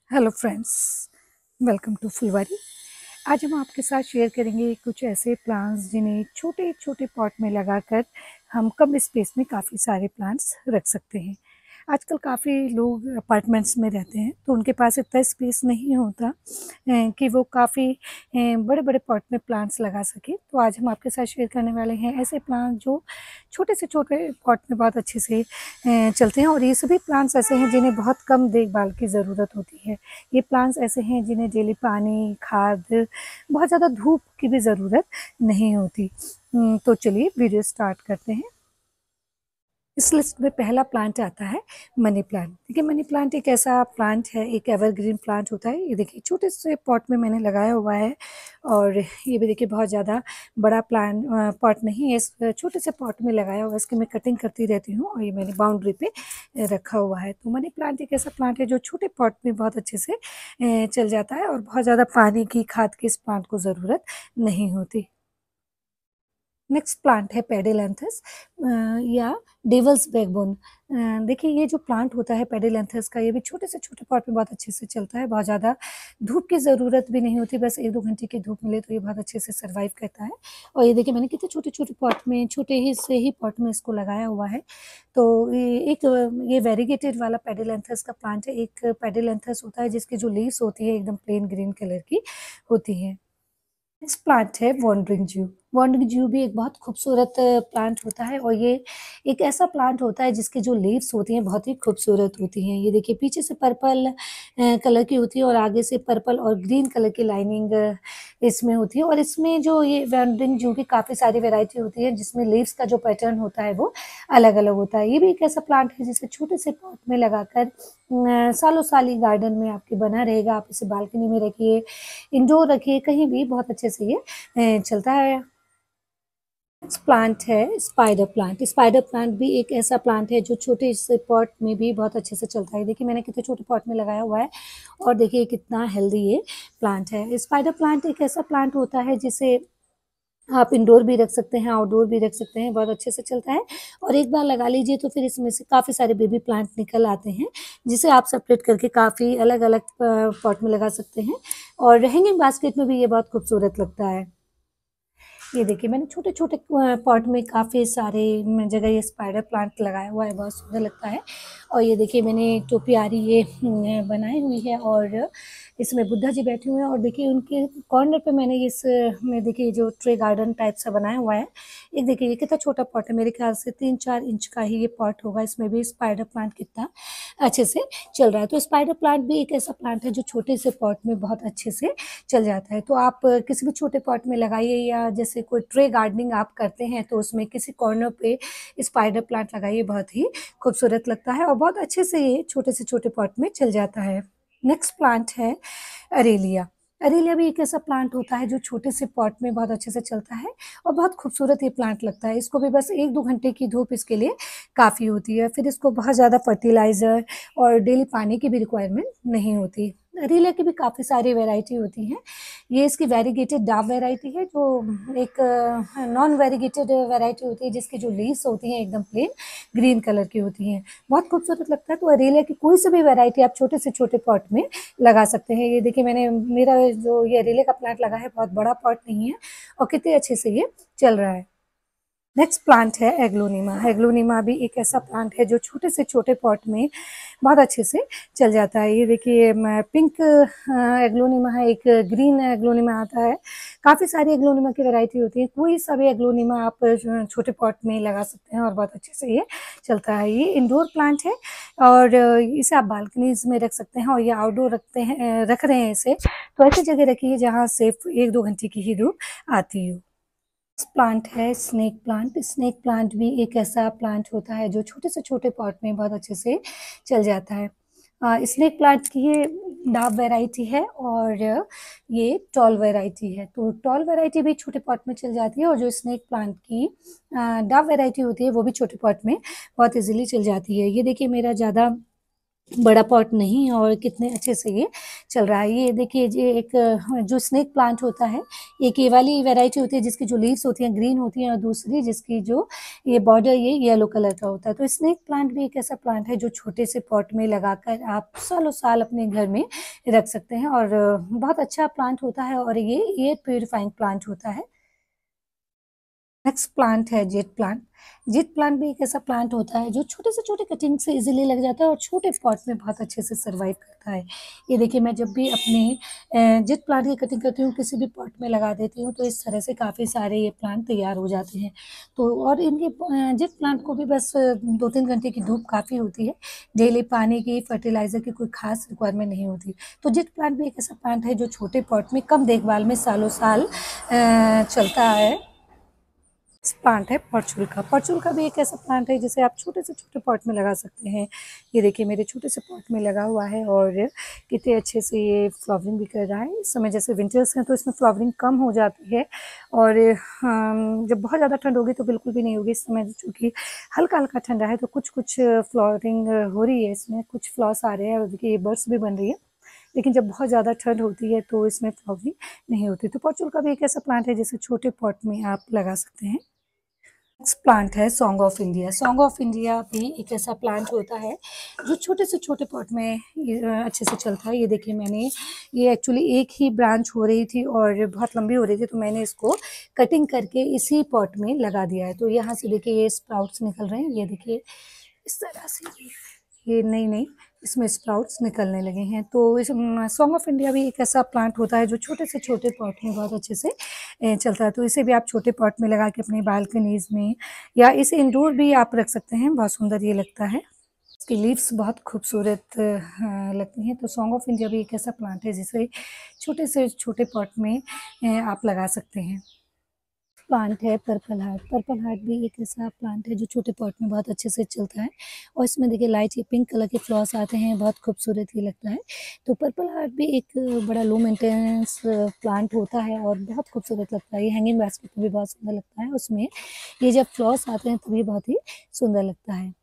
Hello friends, welcome to Phulwari. आज हम आपके साथ शेयर करेंगे कुछ ऐसे प्लांट्स जिन्हें छोटे छोटे पॉट में लगाकर हम कम स्पेस में काफ़ी सारे प्लांट्स रख सकते हैं। आजकल काफ़ी लोग अपार्टमेंट्स में रहते हैं तो उनके पास इतना स्पेस नहीं होता कि वो काफ़ी बड़े बड़े पॉट में प्लांट्स लगा सके। तो आज हम आपके साथ शेयर करने वाले हैं ऐसे प्लांट जो छोटे से छोटे पॉट में बहुत अच्छे से चलते हैं। और ये सभी प्लांट्स ऐसे हैं जिन्हें बहुत कम देखभाल की ज़रूरत होती है। ये प्लांट्स ऐसे हैं जिन्हें डेली पानी, खाद, बहुत ज़्यादा धूप की भी ज़रूरत नहीं होती। तो चलिए वीडियो स्टार्ट करते हैं। इस लिस्ट में पहला प्लांट आता है मनी प्लांट। देखिए मनी प्लांट एक ऐसा प्लांट है, एक एवरग्रीन प्लांट होता है। ये देखिए छोटे से पॉट में मैंने लगाया हुआ है और ये भी देखिए बहुत ज़्यादा बड़ा प्लांट पॉट नहीं है, इस छोटे से पॉट में लगाया हुआ है। इसकी मैं कटिंग करती रहती हूँ और ये मैंने बाउंड्री पे रखा हुआ है। तो मनी प्लांट एक ऐसा प्लांट है जो छोटे पॉट में बहुत अच्छे से चल जाता है और बहुत ज़्यादा पानी की, खाद की इस प्लांट को ज़रूरत नहीं होती। नेक्स्ट प्लांट है पेडिलैंथस या डेवल्स बैकबोन। देखिए ये जो प्लांट होता है पेडिलैंथस का, ये भी छोटे से छोटे पॉट में बहुत अच्छे से चलता है। बहुत ज़्यादा धूप की ज़रूरत भी नहीं होती, बस 1-2 घंटे की धूप मिले तो ये बहुत अच्छे से सर्वाइव करता है। और ये देखिए मैंने कितने छोटे-छोटे पॉट में, छोटे ही से ही पॉट में इसको लगाया हुआ है। तो ये वेरीगेटेड वाला पेडिलैंथस का प्लांट है। एक पेडिलैंथस होता है जिसकी जो लीव्स होती है एकदम प्लेन ग्रीन कलर की होती हैं। नेक्स्ट प्लांट है वॉन्डरिंग ज्यू। वॉन्डरिंग ज्यू भी एक बहुत खूबसूरत प्लांट होता है और ये एक ऐसा प्लांट होता है जिसकी जो लीव्स होती हैं बहुत ही खूबसूरत होती हैं। ये देखिए पीछे से पर्पल कलर की होती है और आगे से पर्पल और ग्रीन कलर की लाइनिंग इसमें होती है। और इसमें जो ये वॉन्डरिंग ज्यू की काफ़ी सारी वैरायटी होती है जिसमें लीव्स का जो पैटर्न होता है वो अलग-अलग होता है। ये भी एक ऐसा प्लांट है जिसे छोटे से पॉट में लगाकर सालों साल ये गार्डन में आपके बना रहेगा। आप इसे बालकनी में रखिए, इंडोर रखिए, कहीं भी बहुत अच्छे से ये चलता है। नेक्स्ट प्लांट है स्पाइडर प्लांट। स्पाइडर प्लांट भी एक ऐसा प्लांट है जो छोटे से पॉट में भी बहुत अच्छे से चलता है। देखिए मैंने कितने छोटे पॉट में लगाया हुआ है और देखिए कितना हेल्दी ये प्लांट है। स्पाइडर प्लांट एक ऐसा प्लांट होता है जिसे आप इंडोर भी रख सकते हैं, आउटडोर भी रख सकते हैं, बहुत अच्छे से चलता है। और एक बार लगा लीजिए तो फिर इसमें से काफ़ी सारे बेबी प्लांट निकल आते हैं, जिसे आप सेपरेट करके काफ़ी अलग-अलग पॉट में लगा सकते हैं और हैंगिंग बास्केट में भी ये बहुत खूबसूरत लगता है। ये देखिए मैंने छोटे-छोटे पॉट में काफ़ी सारे जगह ये स्पाइडर प्लांट लगाया हुआ है, बहुत सुंदर लगता है। और ये देखिए मैंने टोपियारी ये बनाई हुई है और इसमें बुद्धा जी बैठे हुए हैं और देखिए उनके कॉर्नर पे मैंने इस में देखिए जो ट्रे गार्डन टाइप सा बनाया हुआ है। एक देखिए ये कितना छोटा पॉट है, मेरे ख्याल से 3-4 इंच का ही ये पॉट होगा। इसमें भी स्पाइडर प्लांट कितना अच्छे से चल रहा है। तो स्पाइडर प्लांट भी एक ऐसा प्लांट है जो छोटे से पॉट में बहुत अच्छे से चल जाता है। तो आप किसी भी छोटे पॉट में लगाइए या जैसे कोई ट्रे गार्डनिंग आप करते हैं तो उसमें किसी कॉर्नर पे स्पाइडर प्लांट लगाइए, बहुत ही खूबसूरत लगता है और बहुत अच्छे से ये छोटे से छोटे पॉट में चल जाता है। नेक्स्ट प्लांट है अरेलिया। अरेलिया भी एक ऐसा प्लांट होता है जो छोटे से पॉट में बहुत अच्छे से चलता है और बहुत खूबसूरत ये प्लांट लगता है। इसको भी बस 1-2 घंटे की धूप इसके लिए काफ़ी होती है। फिर इसको बहुत ज़्यादा फर्टिलाइज़र और डेली पानी की भी रिक्वायरमेंट नहीं होती। अरेलिया की भी काफ़ी सारी वैरायटी होती हैं। ये इसकी वैरीगेटेड डाब वैरायटी है जो एक नॉन वैरीगेटेड वैरायटी होती है जिसकी जो लीव्स होती हैं एकदम प्लेन ग्रीन कलर की होती हैं। बहुत खूबसूरत लगता है। तो अरेलिया की कोई सी भी वैरायटी आप छोटे से छोटे पॉट में लगा सकते हैं। ये देखिए मैंने मेरा जो ये अरेलिया का प्लांट लगा है बहुत बड़ा पॉट नहीं है और कितने अच्छे से ये चल रहा है। नेक्स्ट प्लांट है एग्लोनिमा। एग्लोनिमा भी एक ऐसा प्लांट है जो छोटे से छोटे पॉट में बहुत अच्छे से चल जाता है। ये देखिए पिंक एग्लोनिमा है, एक ग्रीन एग्लोनिमा आता है। काफ़ी सारी एग्लोनिमा की वैरायटी होती है। कोई सा भी एग्लोनिमा आप छोटे पॉट में लगा सकते हैं और बहुत अच्छे से ये चलता है। ये इंडोर प्लांट है और इसे आप बालकनीज़ में रख सकते हैं और ये आउटडोर रख रहे हैं इसे, तो ऐसी जगह रखिए जहाँ सिर्फ 1-2 घंटे की ही धूप आती हो। प्लांट है स्नेक प्लांट। स्नेक प्लांट भी एक ऐसा प्लांट होता है जो छोटे से छोटे पॉट में बहुत अच्छे से चल जाता है। स्नेक प्लांट की ये डाब वैरायटी है और ये टॉल वैरायटी है। तो टॉल वैरायटी भी छोटे पॉट में चल जाती है और जो स्नेक प्लांट की डाब वैरायटी होती है वो भी छोटे पॉट में बहुत इजीली चल जाती है। ये देखिए मेरा ज़्यादा बड़ा पॉट नहीं है और कितने अच्छे से ये चल रहा है। ये देखिए ये एक जो स्नेक प्लांट होता है, एक ये वाली वैरायटी होती है जिसकी जो लीव्स होती हैं ग्रीन होती हैं, और दूसरी जिसकी जो ये बॉर्डर ये येलो कलर का होता है। तो स्नेक प्लांट भी एक ऐसा प्लांट है जो छोटे से पॉट में लगाकर आप सालों साल अपने घर में रख सकते हैं, और बहुत अच्छा प्लांट होता है, और ये एयर प्योरीफाइंग प्लांट होता है। नेक्स्ट प्लांट है जेट प्लांट। जेट प्लांट भी एक ऐसा प्लांट होता है जो छोटे से छोटे कटिंग से इजीली लग जाता है और छोटे पॉट में बहुत अच्छे से सर्वाइव करता है। ये देखिए मैं जब भी अपने जेट प्लांट की कटिंग करती हूँ किसी भी पॉट में लगा देती हूँ तो इस तरह से काफ़ी सारे ये प्लांट तैयार हो जाते हैं। तो और इनके जेट प्लांट को भी बस 2-3 घंटे की धूप काफ़ी होती है। डेली पानी की फर्टिलाइजर की कोई खास रिक्वायरमेंट नहीं होती। तो जेट प्लांट भी एक ऐसा प्लांट है जो छोटे पॉट में कम देखभाल में सालों साल चलता है। प्लांट है परचूल का। परचूल का भी एक ऐसा प्लांट है जिसे आप छोटे से छोटे पॉट में लगा सकते हैं। ये देखिए मेरे छोटे से पॉट में लगा हुआ है और कितने अच्छे से ये फ्लावरिंग भी कर रहा है। इस समय जैसे विंटर्स हैं तो इसमें फ्लावरिंग कम हो जाती है, और जब बहुत ज़्यादा ठंड होगी तो बिल्कुल भी नहीं होगी। इस समय चूँकि हल्का हल्का ठंडा है तो कुछ कुछ फ्लावरिंग हो रही है, इसमें कुछ फ्लॉस आ रहे हैं और देखिए ये बर्ड्स भी बन रही है। लेकिन जब बहुत ज़्यादा ठंड होती है तो इसमें फ्लावरिंग नहीं होती। तो परचूल का भी एक ऐसा प्लांट है जिसे छोटे पॉट में आप लगा सकते हैं। नेक्स्ट प्लांट है song of India. Song of India भी एक ऐसा प्लांट होता है जो छोटे से छोटे पॉट में अच्छे से चलता है। ये देखिए मैंने ये एक्चुअली एक ही ब्रांच हो रही थी और बहुत लंबी हो रही थी, तो मैंने इसको कटिंग करके इसी पॉट में लगा दिया है। तो यहाँ से देखिए ये स्प्राउट्स निकल रहे हैं। ये देखिए इस तरह से ये नई नई इसमें स्प्राउट्स निकलने लगे हैं। तो इस सॉन्ग ऑफ इंडिया भी एक ऐसा प्लांट होता है जो छोटे से छोटे पॉट में बहुत अच्छे से चलता है। तो इसे भी आप छोटे पॉट में लगा के अपनी बालकनीज में या इसे इंडोर भी आप रख सकते हैं, बहुत सुंदर ये लगता है। इसकी लीव्स बहुत खूबसूरत लगती हैं। तो सॉन्ग ऑफ इंडिया भी एक ऐसा प्लांट है जिसे छोटे से छोटे पॉट में आप लगा सकते हैं। प्लांट है पर्पल हार्ट। पर्पल हार्ट भी एक ऐसा प्लांट है जो छोटे पॉट में बहुत अच्छे से चलता है, और इसमें देखिए लाइट ये पिंक कलर के फ्लावर्स आते हैं, बहुत खूबसूरत ये लगता है। तो पर्पल हार्ट भी एक बड़ा लो मेंटेनेंस प्लांट होता है और बहुत खूबसूरत लगता है। ये हैंगिंग बास्केट में भी बहुत सुंदर लगता है, उसमें ये जब फ्लावर्स आते हैं तब ये बहुत ही सुंदर लगता है।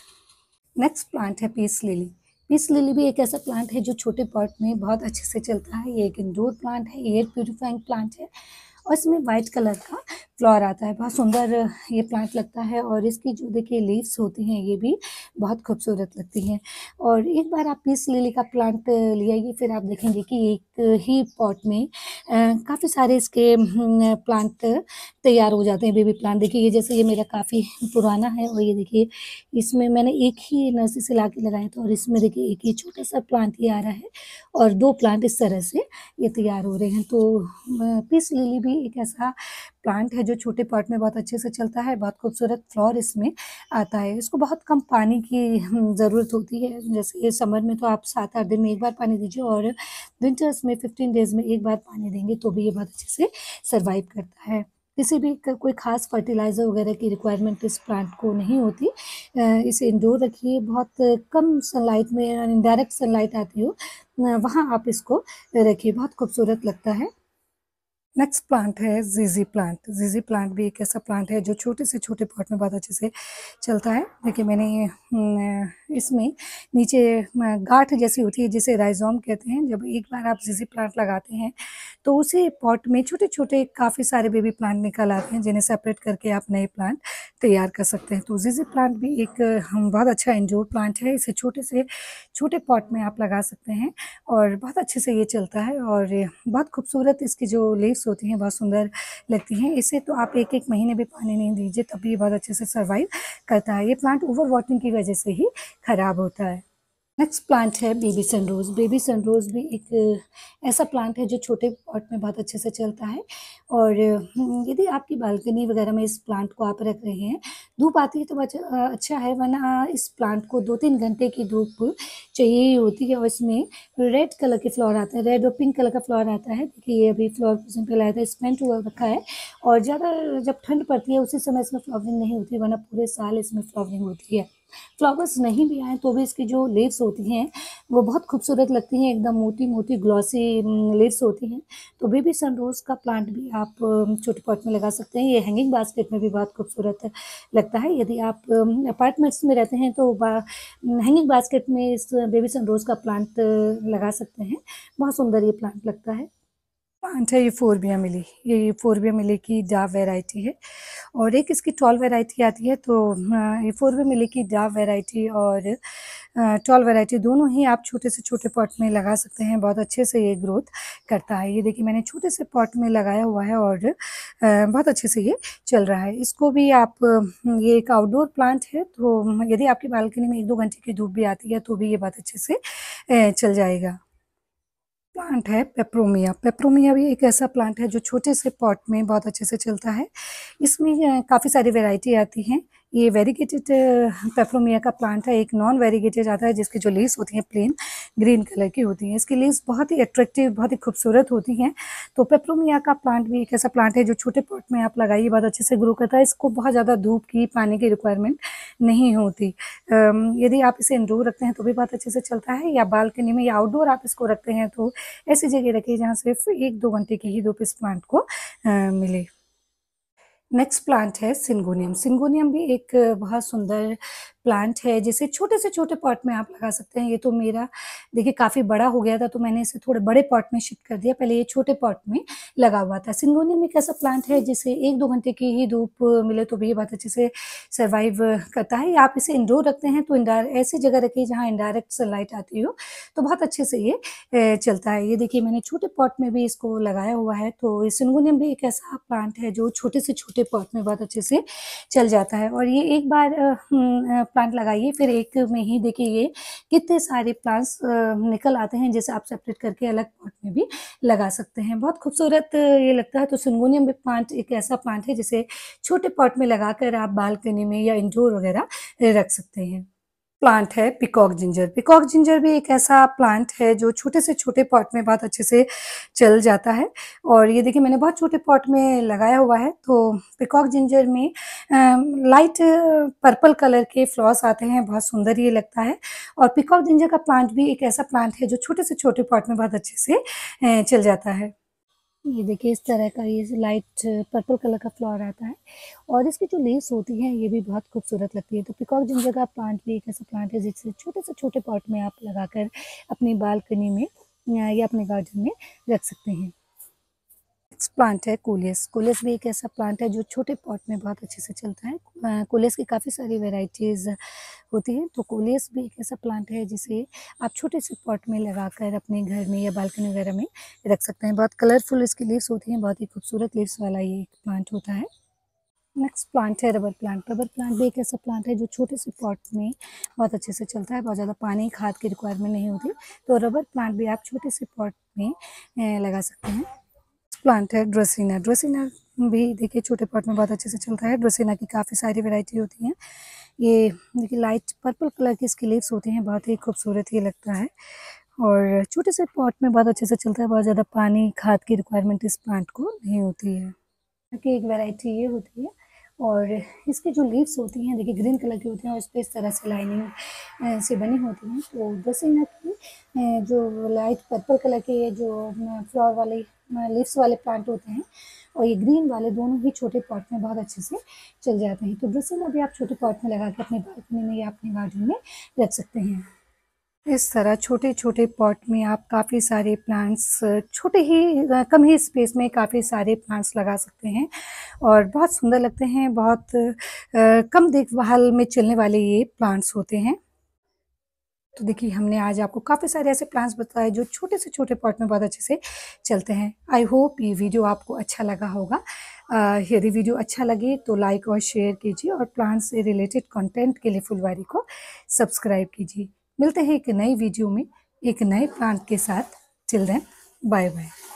नेक्स्ट प्लांट है पीस लिली। पीस लिली भी एक ऐसा प्लांट है जो छोटे पॉट में बहुत अच्छे से चलता है। ये एक इंडोर प्लांट है, एयर प्यूरिफाइंग प्लांट है, और इसमें वाइट कलर का फ्लावर आता है। बहुत सुंदर ये प्लांट लगता है, और इसकी जो देखिए लीव्स होती हैं ये भी बहुत खूबसूरत लगती हैं। और एक बार आप पीस लिली का प्लांट ले आइए, फिर आप देखेंगे कि एक ही पॉट में काफ़ी सारे इसके प्लांट तैयार हो जाते हैं, बेबी प्लांट। देखिए ये जैसे ये मेरा काफ़ी पुराना है, और ये देखिए इसमें मैंने एक ही नर्सरी से लाके लगाया था, और इसमें देखिए एक ये छोटा सा प्लांट ये आ रहा है और 2 प्लांट इस तरह से ये तैयार हो रहे हैं। तो पीस लिली भी एक ऐसा प्लांट है जो छोटे पॉट में बहुत अच्छे से चलता है, बहुत खूबसूरत फ्लावर इसमें आता है। इसको बहुत कम पानी की ज़रूरत होती है। जैसे ये समर में तो आप 7-8 दिन में एक बार पानी दीजिए, और विंटर्स में 15 डेज़ में एक बार पानी देंगे तो भी ये बहुत अच्छे से सर्वाइव करता है। किसी भी कोई ख़ास फर्टिलाइज़र वगैरह की रिक्वायरमेंट इस प्लांट को नहीं होती। इसे इंडोर रखिए, बहुत कम सनलाइट में यानी डायरेक्ट सनलाइट आती हो वहाँ आप इसको रखिए, बहुत खूबसूरत लगता है। नेक्स्ट प्लांट है ज़ीज़ी प्लांट। ज़ीज़ी प्लांट भी एक ऐसा प्लांट है जो छोटे से छोटे पॉट में बहुत अच्छे से चलता है। देखिए मैंने इसमें नीचे गांठ जैसी होती है जिसे राइज़ोम कहते हैं। जब एक बार आप ज़ीज़ी प्लांट लगाते हैं तो उसी पॉट में छोटे-छोटे काफ़ी सारे बेबी प्लांट निकल आते हैं, जिन्हें सेपरेट करके आप नए प्लांट तैयार कर सकते हैं। तो ज़ीज़ी प्लांट भी एक बहुत अच्छा इंडोर प्लांट है। इसे छोटे से छोटे पॉट में आप लगा सकते हैं और बहुत अच्छे से ये चलता है, और बहुत खूबसूरत इसकी जो लीव्स होती हैं बहुत सुंदर लगती हैं। इसे तो आप 1-1 महीने भी पानी नहीं दीजिए तब भी ये बहुत अच्छे से सर्वाइव करता है। ये प्लांट ओवर वाटरिंग की वजह से ही खराब होता है। नेक्स्ट प्लांट है बेबी सनरोज़। बेबी सनरोज़ भी एक ऐसा प्लांट है जो छोटे पॉट में बहुत अच्छे से चलता है, और यदि आपकी बालकनी वगैरह में इस प्लांट को आप रख रहे हैं, धूप आती है तो अच्छा है, वरना इस प्लांट को 2-3 घंटे की धूप चाहिए ही होती है। और इसमें रेड कलर के फ्लावर आते हैं, रेड और पिंक कलर का फ्लावर आता है। देखिए ये अभी फ्लावर सिंपल आया था, स्पेंट हुआ रखा है, और ज़्यादा जब ठंड पड़ती है उसी समय इसमें फ्लावरिंग नहीं होती, वरना पूरे साल इसमें फ्लावरिंग होती है। फ्लावर्स नहीं भी आए तो भी इसकी जो लीव्स होती हैं वो बहुत खूबसूरत लगती हैं, एकदम मोटी-मोटी ग्लॉसी लीव्स होती हैं। तो बेबी सनरोज़ का प्लांट भी आप छोटे पॉट में लगा सकते हैं। ये हैंगिंग बास्केट में भी बहुत खूबसूरत लगता है। यदि आप अपार्टमेंट्स में रहते हैं तो हैंगिंग बास्केट में इस बेबी सनरोज़ का प्लांट लगा सकते हैं। बहुत सुंदर ये प्लांट लगता है। प्लांट है ये फोरबिया मिली। ये फोरबिया मिली की डाव वैरायटी है और एक इसकी टॉल वैरायटी आती है। तो ये फोरबिया मिली की डाव वैरायटी और टॉल वैरायटी दोनों ही आप छोटे से छोटे पॉट में लगा सकते हैं। बहुत अच्छे से ये ग्रोथ करता है। ये देखिए मैंने छोटे से पॉट में लगाया हुआ है और बहुत अच्छे से ये चल रहा है। इसको भी आप ये एक आउटडोर प्लांट है, तो यदि आपकी बालकनी में 1-2 घंटे की धूप भी आती है तो भी ये बहुत अच्छे से चल जाएगा। प्लांट है पेपरोमिया। पेपरोमिया भी एक ऐसा प्लांट है जो छोटे से पॉट में बहुत अच्छे से चलता है। इसमें काफ़ी सारी वैरायटी आती हैं। ये वेरीगेटेड पेपरोमिया का प्लांट है। एक नॉन वेरीगेटेड आता है जिसकी जो लीव्स होती हैं प्लेन ग्रीन कलर की होती हैं। इसकी लीव्स बहुत ही अट्रैक्टिव, बहुत ही खूबसूरत होती हैं। तो पेपरोमिया का प्लांट भी एक ऐसा प्लांट है जो छोटे पॉट में आप लगाइए बहुत अच्छे से ग्रो करता है। इसको बहुत ज़्यादा धूप की, पानी की रिक्वायरमेंट नहीं होती। यदि आप इसे इंडोर रखते हैं तो भी बहुत अच्छे से चलता है, या बालकनी में या आउटडोर आप इसको रखते हैं तो ऐसी जगह रखिए जहाँ सिर्फ 1-2 घंटे की ही धूप इस प्लांट को मिले। नेक्स्ट प्लांट है सिंगोनियम। सिंगोनियम भी एक बहुत सुंदर प्लांट है जिसे छोटे से छोटे पॉट में आप लगा सकते हैं। ये तो मेरा देखिए काफ़ी बड़ा हो गया था तो मैंने इसे थोड़े बड़े पॉट में शिफ्ट कर दिया। पहले ये छोटे पॉट में लगा हुआ था। सिंगोनियम एक ऐसा प्लांट है जिसे 1-2 घंटे की ही धूप मिले तो भी ये बहुत अच्छे से सर्वाइव करता है। या आप इसे इंडोर रखते हैं तो ऐसी जगह रखिए जहाँ इनडायरेक्ट सनलाइट आती हो, तो बहुत अच्छे से ये चलता है। ये देखिए मैंने छोटे पॉट में भी इसको लगाया हुआ है। तो ये सिंगोनियम भी एक ऐसा प्लांट है जो छोटे से छोटे पॉट में बहुत अच्छे से चल जाता है। और ये एक बार प्लांट लगाइए फिर एक में ही देखिए ये कितने सारे प्लांट्स निकल आते हैं, जिसे आप सेपरेट करके अलग पॉट में भी लगा सकते हैं। बहुत खूबसूरत ये लगता है। तो सिंगोनियम भी प्लांट एक ऐसा प्लांट है जिसे छोटे पॉट में लगाकर आप बालकनी में या इंडोर वगैरह रख सकते हैं। प्लांट है पीकॉक जिंजर। पीकॉक जिंजर भी एक ऐसा प्लांट है जो छोटे से छोटे पॉट में बहुत अच्छे से चल जाता है। और ये देखिए मैंने बहुत छोटे पॉट में लगाया हुआ है। तो पीकॉक जिंजर में लाइट पर्पल कलर के फ्लावर्स आते हैं, बहुत सुंदर ये लगता है। और पीकॉक जिंजर का प्लांट भी एक ऐसा प्लांट है जो छोटे से छोटे पॉट में बहुत अच्छे से चल जाता है। ये देखिए इस तरह का ये लाइट पर्पल कलर का फ्लावर आता है और इसकी जो लीव्स होती हैं ये भी बहुत खूबसूरत लगती है। तो पीकॉक जिंजर का प्लांट भी एक ऐसा प्लांट है जिसे छोटे से छोटे पॉट में आप लगाकर अपनी बालकनी में या अपने गार्डन में रख सकते हैं। नेक्स्ट प्लांट है कोलियस। कोलियस भी एक ऐसा प्लांट है जो छोटे पॉट में बहुत अच्छे से चलता है। कोलियस की काफ़ी सारी वेराइटीज़ होती हैं। तो कोलियस भी एक ऐसा प्लांट है जिसे आप छोटे से पॉट में लगाकर अपने घर में या बालकनी वगैरह में रख सकते हैं। बहुत कलरफुल इसकी लीव्स होती हैं, बहुत ही खूबसूरत लीव्स वाला ये प्लांट होता है। नेक्स्ट प्लांट है रबर प्लांट। रबर प्लांट भी एक ऐसा प्लांट है जो छोटे से पॉट में बहुत अच्छे से चलता है। बहुत ज़्यादा पानी, खाद की रिक्वायरमेंट नहीं होती। तो रबर प्लांट भी आप छोटे से पॉट में लगा सकते हैं। प्लांट है ड्रेसिना। ड्रेसिना भी देखिए छोटे पॉट में बहुत अच्छे से चलता है। ड्रेसिना की काफ़ी सारी वैरायटी होती हैं। ये देखिए लाइट पर्पल कलर की इसकी लीव्स होती हैं, बहुत ही खूबसूरत ये लगता है और छोटे से पॉट में बहुत अच्छे से चलता है। बहुत ज़्यादा पानी, खाद की रिक्वायरमेंट इस प्लांट को नहीं होती है। की एक वैरायटी ये होती है और इसकी जो लीव्स होती हैं देखिए ग्रीन कलर की होती हैं और इस पर इस तरह से लाइनिंग से बनी होती हैं। तो ड्रेसिना की जो लाइट पर्पल कलर के ये जो फ्लावर वाले लीव्स वाले प्लांट होते हैं और ये ग्रीन वाले दोनों ही छोटे पॉट में बहुत अच्छे से चल जाते हैं। तो ड्रेसिना भी आप छोटे पॉट में लगा के अपने बालकनी में या अपने गार्डन में रख सकते हैं। इस तरह छोटे-छोटे पॉट में आप काफ़ी सारे प्लांट्स छोटे ही कम ही स्पेस में काफ़ी सारे प्लांट्स लगा सकते हैं और बहुत सुंदर लगते हैं। बहुत कम देखभाल में चलने वाले ये प्लांट्स होते हैं। तो देखिए हमने आज आपको काफ़ी सारे ऐसे प्लांट्स बताए जो छोटे से छोटे पॉट में बहुत अच्छे से चलते हैं। आई होप ये वीडियो आपको अच्छा लगा होगा। यदि वीडियो अच्छा लगे तो लाइक और शेयर कीजिए और प्लांट्स से रिलेटेड कंटेंट के लिए फुलवारी को सब्सक्राइब कीजिए। मिलते हैं एक नई वीडियो में एक नए प्लांट के साथ। Till then bye bye.